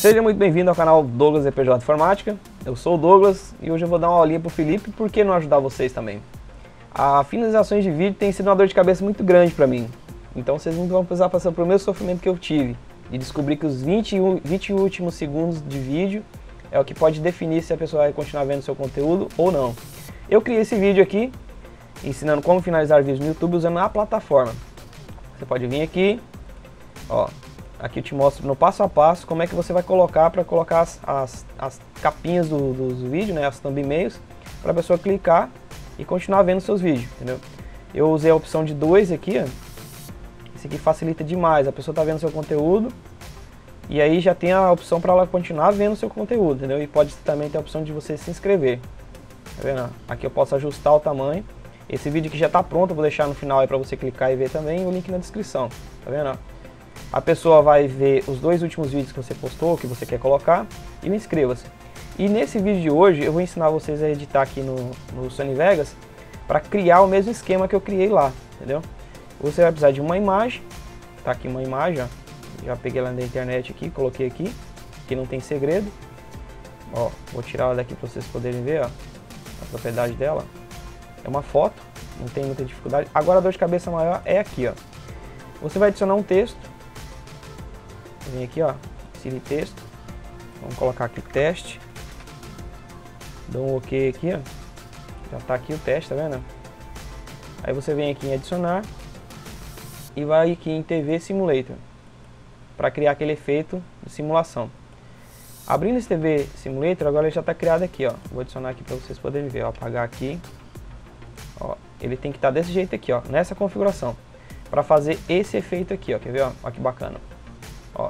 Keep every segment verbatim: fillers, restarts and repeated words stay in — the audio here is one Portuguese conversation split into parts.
Seja muito bem-vindo ao canal Douglas E P J Informática. Eu sou o Douglas e hoje eu vou dar uma aulinha para o Felipe, por que não ajudar vocês também? A finalizações de vídeo tem sido uma dor de cabeça muito grande para mim. Então vocês não vão precisar passar pelo mesmo sofrimento que eu tive e descobrir que os vinte, vinte últimos segundos de vídeo é o que pode definir se a pessoa vai continuar vendo seu conteúdo ou não. Eu criei esse vídeo aqui ensinando como finalizar vídeos no YouTube usando a plataforma. Você pode vir aqui, ó, aqui eu te mostro no passo a passo como é que você vai colocar para colocar as, as, as capinhas do, do vídeo, né, as thumbnails, para a pessoa clicar e continuar vendo seus vídeos, entendeu? Eu usei a opção de dois aqui, ó. Esse aqui facilita demais, a pessoa está vendo seu conteúdo e aí já tem a opção para ela continuar vendo seu conteúdo, entendeu? E pode também ter a opção de você se inscrever, tá vendo? Aqui eu posso ajustar o tamanho. Esse vídeo aqui já está pronto, eu vou deixar no final aí para você clicar e ver também, o link na descrição, tá vendo? A pessoa vai ver os dois últimos vídeos que você postou, que você quer colocar, e inscreva-se. E nesse vídeo de hoje eu vou ensinar vocês a editar aqui no, no Sony Vegas para criar o mesmo esquema que eu criei lá, entendeu? Você vai precisar de uma imagem, tá aqui uma imagem, ó. Já peguei lá na internet aqui, coloquei aqui, que não tem segredo. Ó, vou tirar ela daqui para vocês poderem ver, ó, a propriedade dela. É uma foto, não tem muita dificuldade. Agora a dor de cabeça maior é aqui, ó. Você vai adicionar um texto. Vem aqui, ó, insere texto. Vamos colocar aqui teste. Dá um OK aqui, ó. Já tá aqui o teste, tá vendo? Aí você vem aqui em adicionar e vai aqui em T V Simulator para criar aquele efeito de simulação. Abrindo esse T V Simulator, agora ele já está criado aqui, ó. Vou adicionar aqui para vocês poderem ver, ó, apagar aqui. Ó, ele tem que estar tá desse jeito aqui, ó, nessa configuração, para fazer esse efeito aqui, ó. Quer ver, ó? Olha que bacana. Ó.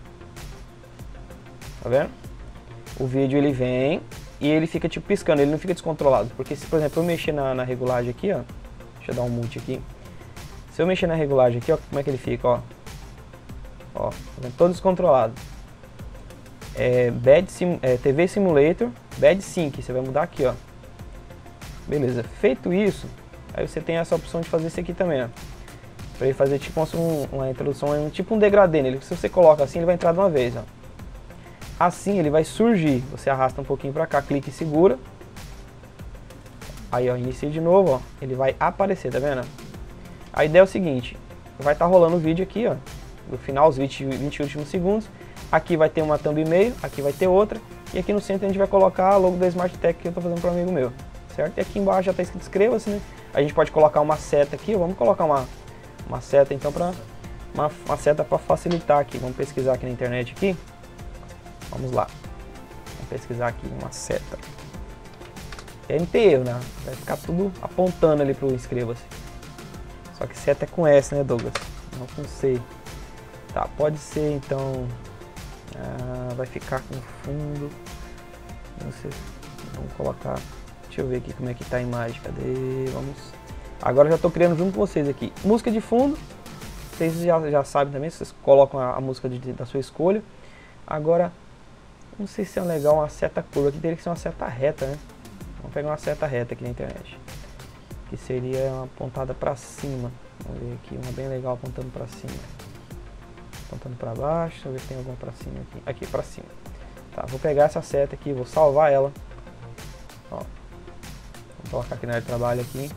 Tá vendo? O vídeo ele vem e ele fica tipo piscando, ele não fica descontrolado, porque se, por exemplo, eu mexer na, na regulagem aqui, ó. Deixa eu dar um mute aqui. Se eu mexer na regulagem aqui, ó, como é que ele fica, ó. Ó, tá vendo? Todo descontrolado. É, bad sim, é, T V Simulator, Bad Sync, você vai mudar aqui, ó. Beleza, feito isso, aí você tem essa opção de fazer isso aqui também, ó. Pra ele fazer tipo um, uma introdução, um, tipo um degradê nele. Se você coloca assim, ele vai entrar de uma vez, ó. Assim ele vai surgir, você arrasta um pouquinho pra cá, clica e segura. Aí, ó, inicia de novo, ó, ele vai aparecer, tá vendo? A ideia é o seguinte, vai estar tá rolando o vídeo aqui, ó, no final, os vinte, vinte últimos segundos. Aqui vai ter uma thumbnail, aqui vai ter outra, e aqui no centro a gente vai colocar a logo da Smart Tech que eu tô fazendo para um amigo meu, certo? E aqui embaixo já tá escrito inscreva-se, né? A gente pode colocar uma seta aqui, vamos colocar uma, uma seta então para uma, uma seta para facilitar aqui. Vamos pesquisar aqui na internet aqui. Vamos lá. Vamos pesquisar aqui uma seta. É M T erro, né? Vai ficar tudo apontando ali pro inscreva-se. Só que seta é com S, né, Douglas? Não com C. Tá, pode ser então. Ah, vai ficar com fundo. Não sei. Vamos colocar. Deixa eu ver aqui como é que tá a imagem. Cadê? Vamos. Agora eu já estou criando junto com vocês aqui. Música de fundo. Vocês já, já sabem também. Vocês colocam a, a música de, da sua escolha. Agora, não sei se é legal uma seta curva. Aqui teria que ser uma seta reta, né? Vamos pegar uma seta reta aqui na internet. Que seria uma apontada para cima. Vamos ver aqui. Uma bem legal apontando para cima. Apontando para baixo, deixa eu ver se tem alguma para cima aqui. Aqui, para cima. Tá, vou pegar essa seta aqui, vou salvar ela. Ó. Vou colocar aqui na área de trabalho aqui.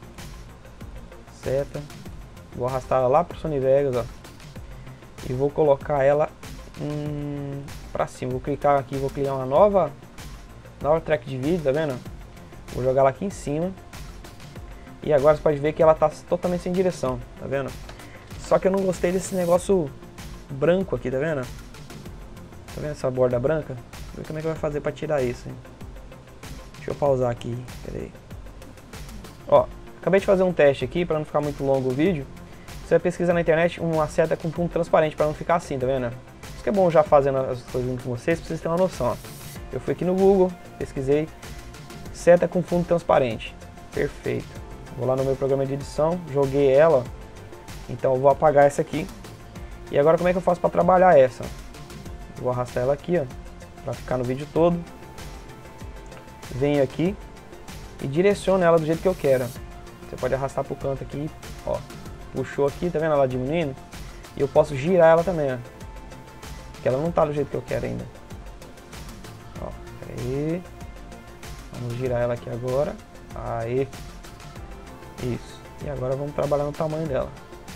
Seta. Vou arrastar ela lá pro Sony Vegas, ó. E vou colocar ela hum, para cima. Vou clicar aqui, vou criar uma nova, nova track de vídeo, tá vendo? Vou jogar ela aqui em cima. E agora você pode ver que ela tá totalmente sem direção, tá vendo? Só que eu não gostei desse negócio branco aqui, tá vendo? Tá vendo essa borda branca? Vamos ver como é que vai fazer pra tirar isso, hein? Deixa eu pausar aqui, peraí. Ó, acabei de fazer um teste aqui, pra não ficar muito longo o vídeo. Você vai pesquisar na internet uma seta com fundo transparente, pra não ficar assim, tá vendo? Isso que é bom já fazendo as coisas junto com vocês, pra vocês terem uma noção, ó. Eu fui aqui no Google, pesquisei seta com fundo transparente. Perfeito. Vou lá no meu programa de edição, joguei ela. Então eu vou apagar essa aqui. E agora como é que eu faço para trabalhar essa? Vou arrastar ela aqui, ó, para ficar no vídeo todo. Venho aqui e direciono ela do jeito que eu quero. Você pode arrastar pro canto aqui, ó. Puxou aqui, tá vendo ela diminuindo? E eu posso girar ela também, ó. que ela não tá do jeito que eu quero ainda. Ó, peraí. Vamos girar ela aqui agora. Aí. Isso. E agora vamos trabalhar no tamanho dela.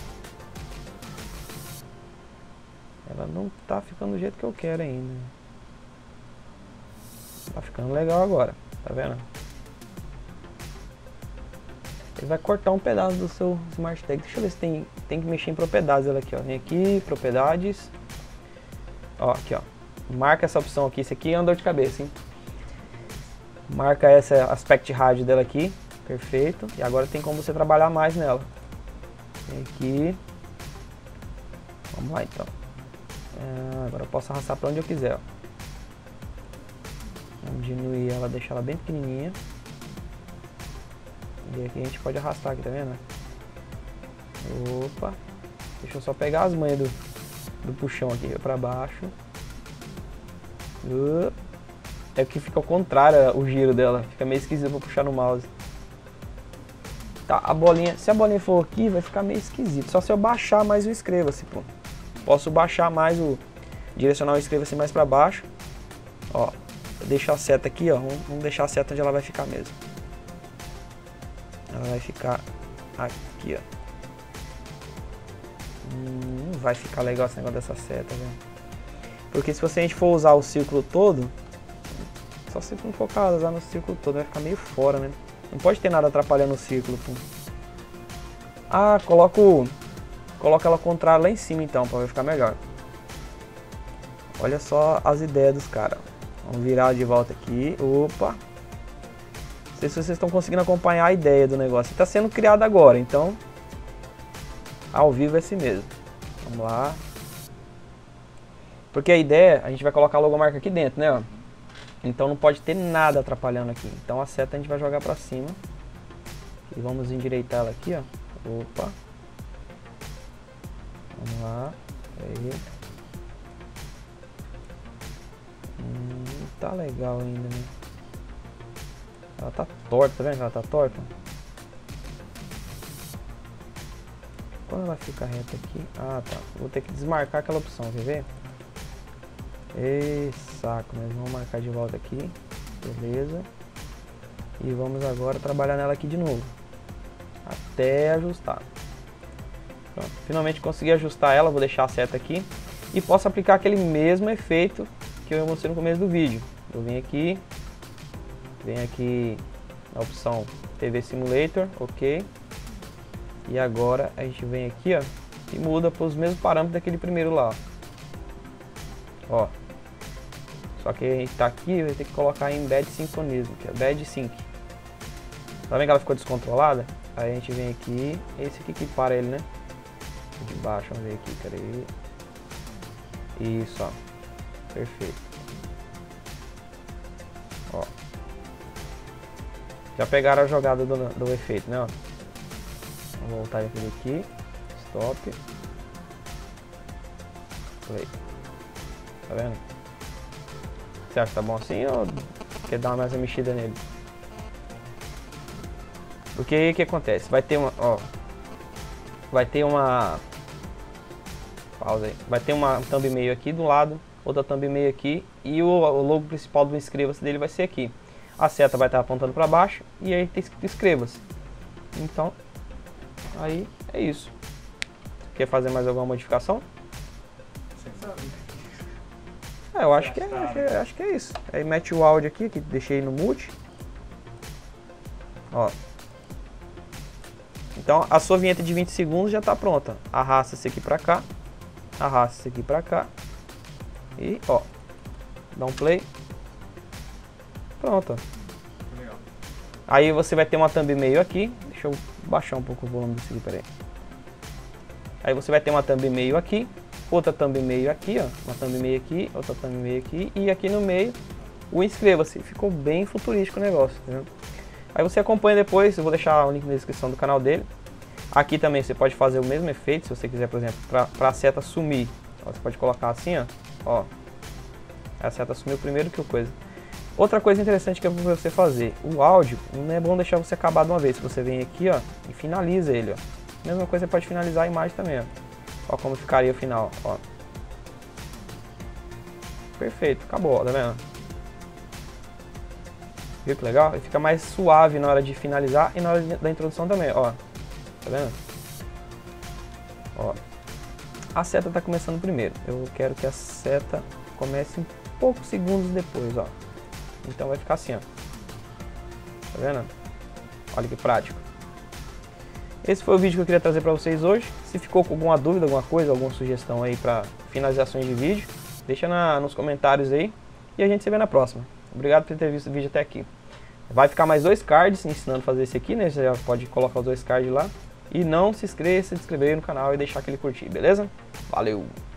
Ela não tá ficando do jeito que eu quero ainda. Tá ficando legal agora. Tá vendo? Ele vai cortar um pedaço do seu Smart Tag. Deixa eu ver se tem, tem que mexer em propriedades ela aqui, ó. Vem aqui, propriedades. Ó, aqui, ó. Marca essa opção aqui. Isso aqui é uma dor de cabeça, hein? Marca essa aspect rádio dela aqui. Perfeito. E agora tem como você trabalhar mais nela. Vem aqui. Vamos lá, então. É, agora eu posso arrastar para onde eu quiser, ó. Vamos diminuir ela, deixar ela bem pequenininha. E aqui a gente pode arrastar aqui, tá vendo? Opa. Deixa eu só pegar as manhas do, do puxão aqui pra baixo. Uh. É que fica ao contrário o giro dela. Fica meio esquisito pra puxar no mouse. Tá, a bolinha. Se a bolinha for aqui, vai ficar meio esquisito. Só se eu baixar mais o inscreva-se, pô. Posso baixar mais o... Direcionar o inscreva-se mais pra baixo. Ó. Deixar a seta aqui, ó. Vamos, vamos deixar a seta onde ela vai ficar mesmo. Ela vai ficar aqui, ó. Hum, não vai ficar legal esse negócio dessa seta, velho. Porque se você, a gente for usar o círculo todo, só se não focar usar no círculo todo, vai ficar meio fora, né? Não pode ter nada atrapalhando o círculo, pô. Ah, coloco, coloca ela contrária lá em cima então, pra ficar melhor. Olha só as ideias dos caras. Vamos virar de volta aqui. Opa! Não sei se vocês estão conseguindo acompanhar a ideia do negócio. Está sendo criado agora, então ao vivo é assim mesmo. Vamos lá. Porque a ideia, a gente vai colocar a logomarca aqui dentro, né? Ó. Então não pode ter nada atrapalhando aqui. Então a seta a gente vai jogar para cima. E vamos endireitar ela aqui, ó. Opa. Vamos lá. Aí. Hum, tá legal ainda, né? Ela tá torta, tá vendo que ela tá torta? Quando ela fica reta aqui... Ah, tá. Vou ter que desmarcar aquela opção, quer ver? Ei, saco, mas vamos marcar de volta aqui. Beleza. E vamos agora trabalhar nela aqui de novo. Até ajustar. Pronto. Finalmente consegui ajustar ela, vou deixar a seta aqui. E posso aplicar aquele mesmo efeito que eu mostrei no começo do vídeo. Eu vim aqui... Vem aqui na opção T V Simulator, ok. E agora a gente vem aqui, ó, e muda para os mesmos parâmetros daquele primeiro lá. Ó. Só que a gente tá aqui, vai ter que colocar em Bad Synchronism, que é Bad Sync. Tá vendo que ela ficou descontrolada? Aí a gente vem aqui, esse aqui que para ele, né? De baixo, vamos ver aqui, cadê? Isso, ó. Perfeito. Ó. Já pegaram a jogada do, do efeito, né? Ó. Vou voltar aquele aqui. Stop. Play. Tá vendo? Você acha que tá bom assim ou quer dar mais uma mexida nele? Porque aí o que acontece? Vai ter uma... Ó. Vai ter uma... Pausa aí. Vai ter uma thumb meio aqui do lado. Outra thumb meio aqui. E o, o logo principal do inscreva-se dele vai ser aqui. A seta vai estar apontando para baixo e aí tem escrito inscreva-se. Então, aí é isso. Quer fazer mais alguma modificação? É, eu acho que é, acho, que é, acho que é isso. Aí mete o áudio aqui, que deixei no mute. Ó. Então a sua vinheta de vinte segundos já está pronta. Arrasta isso aqui para cá. Arrasta isso aqui para cá. E ó. Dá um play. Pronto. Legal. Aí você vai ter uma thumb meio aqui. Deixa eu baixar um pouco o volume desse aqui, peraí. Aí você vai ter uma thumb meio aqui. Outra thumb meio aqui, ó. Uma thumb meio aqui, outra thumb meio aqui. E aqui no meio, o inscreva-se. Ficou bem futurístico o negócio, entendeu? Aí você acompanha depois. Eu vou deixar o link na descrição do canal dele. Aqui também você pode fazer o mesmo efeito. Se você quiser, por exemplo, para a seta sumir. Ó, você pode colocar assim, ó. Ó. A seta sumiu primeiro que o coisa. Outra coisa interessante que é para você fazer, o áudio não é bom deixar você acabar de uma vez. Você vem aqui, ó, e finaliza ele, ó. Mesma coisa você pode finalizar a imagem também, ó. Ó como ficaria o final, ó. Perfeito, acabou, ó, tá vendo? Viu que legal? E fica mais suave na hora de finalizar e na hora de, da introdução também, ó. Tá vendo? Ó. A seta tá começando primeiro. Eu quero que a seta comece um poucos segundos depois, ó. Então vai ficar assim, ó. Tá vendo? Olha que prático. Esse foi o vídeo que eu queria trazer pra vocês hoje. Se ficou com alguma dúvida, alguma coisa, alguma sugestão aí pra finalizações de vídeo, deixa na, nos comentários aí e a gente se vê na próxima. Obrigado por ter visto o vídeo até aqui. Vai ficar mais dois cards ensinando a fazer esse aqui, né? Você já pode colocar os dois cards lá. E não se esqueça de se inscrever no canal e deixar aquele curtir, beleza? Valeu!